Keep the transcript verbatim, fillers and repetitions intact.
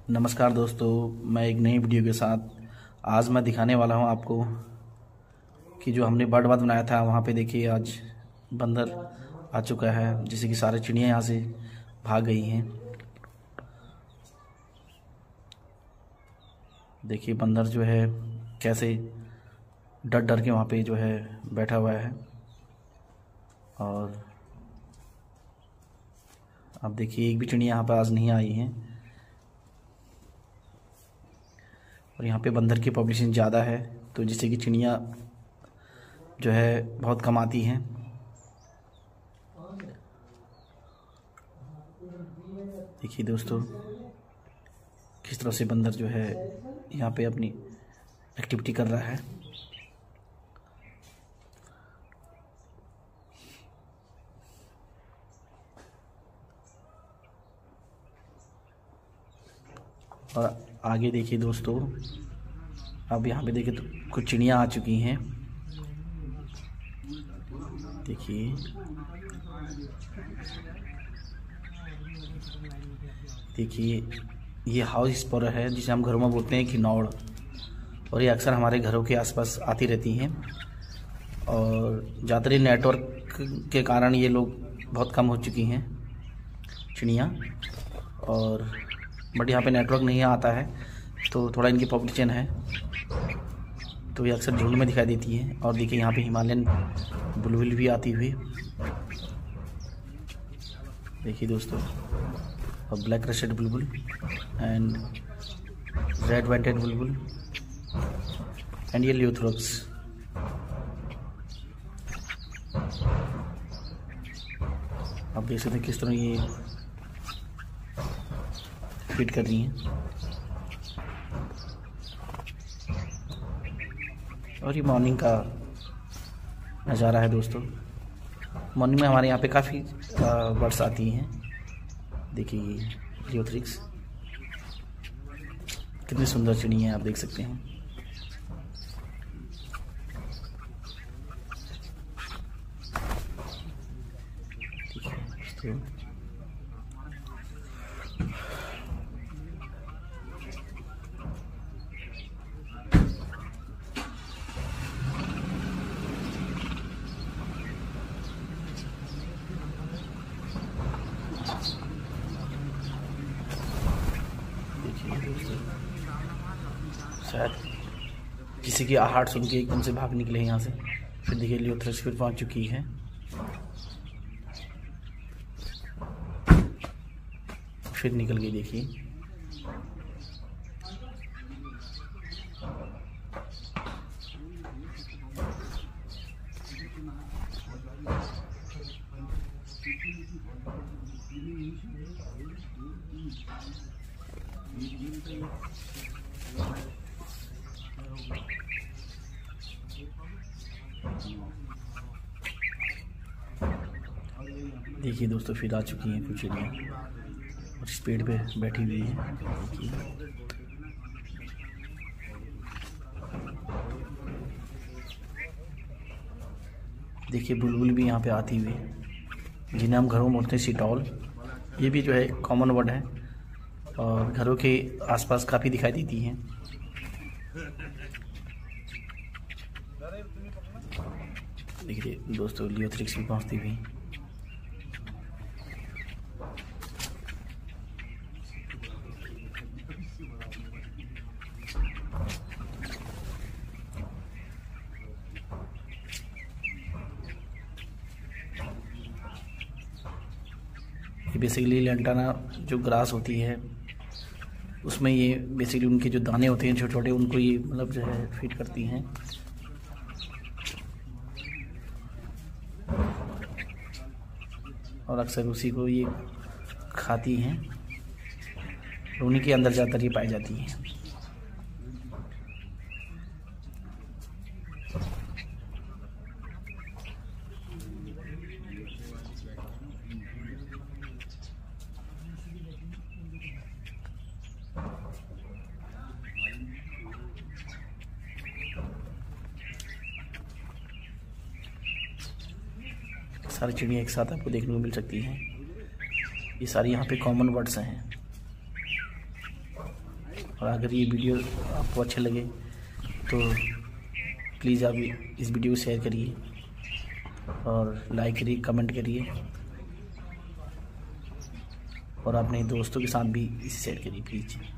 नमस्कार दोस्तों, मैं एक नई वीडियो के साथ आज मैं दिखाने वाला हूं आपको कि जो हमने बर्ड बाथ बनाया था वहां पे देखिए आज बंदर आ चुका है, जिससे कि सारे चिड़िया यहां से भाग गई हैं। देखिए बंदर जो है कैसे डर डर के वहां पे जो है बैठा हुआ है। और अब देखिए एक भी चिड़िया यहाँ पर आज नहीं आई हैं और यहाँ पे बंदर की पॉपुलेशन ज़्यादा है, तो जिससे कि चिड़िया जो है बहुत कम आती हैं। देखिए दोस्तों किस तरह से बंदर जो है यहाँ पे अपनी एक्टिविटी कर रहा है। और आगे देखिए दोस्तों, अब यहाँ पे देखिए तो कुछ चिड़िया आ चुकी हैं। देखिए देखिए ये हाउस स्पैरो है, जिसे हम घरों में बोलते हैं किन्नौर, और ये अक्सर हमारे घरों के आसपास आती रहती हैं। और ज़्यादातर नेटवर्क के कारण ये लोग बहुत कम हो चुकी हैं चिड़िया, और बट यहाँ पे नेटवर्क नहीं आता है तो थोड़ा इनकी पॉपुलेशन है, तो ये अक्सर झुंड में दिखाई देती है। और देखिए यहाँ पे हिमालयन बुलबुल भी आती हुई, देखिए दोस्तों, और black crested bulbul and red vented bulbul and ये लियोथ्रोक्स। आप देख सकते हैं किस तरह ये फीड कर रही हैं। और ये मॉर्निंग का नज़ारा है दोस्तों। मॉर्निंग में हमारे यहाँ पे काफ़ी बर्ड्स आती हैं। देखिए लियोथ्रिक्स कितनी सुंदर चिड़िया हैं, आप देख सकते हैं। ठीक है दोस्तों, शायद किसी की आहट सुन के एकदम से भाग निकले यहाँ से। फिर देखिए लियोथ्रिक्स फिर पहुँच चुकी है। फिर निकल गई, देखिए देखिए दोस्तों फिर आ चुकी हैं कुछ चिड़िया और इस पेड़ पे बैठी हुई हैं। देखिए बुलबुल भी यहाँ पे आती हुई, जिन्हें हम घरों में बोलते हैं सिटौल। ये भी जो है कॉमन वर्ड है और घरों के आसपास काफ़ी दिखाई देती हैं। देखिए दोस्तों लियोथ्रिक्स भी पहुँचती हुई। ये बेसिकली लेंटाना जो ग्रास होती है उसमें ये बेसिकली उनके जो दाने होते हैं छोटे छोटे, उनको ये मतलब जो है फीड करती हैं। और अक्सर उसी को ये खाती हैं, उन्हीं के अंदर ज़्यादातर ये पाई जाती हैं। सारी चिड़िया एक साथ आपको देखने को मिल सकती हैं। ये सारी यहाँ पे कॉमन वर्ड्स हैं। और अगर ये वीडियो आपको अच्छे लगे तो प्लीज़ आप इस वीडियो को शेयर करिए और लाइक करिए, कमेंट करिए और अपने दोस्तों के साथ भी इसे शेयर करिए प्लीज़।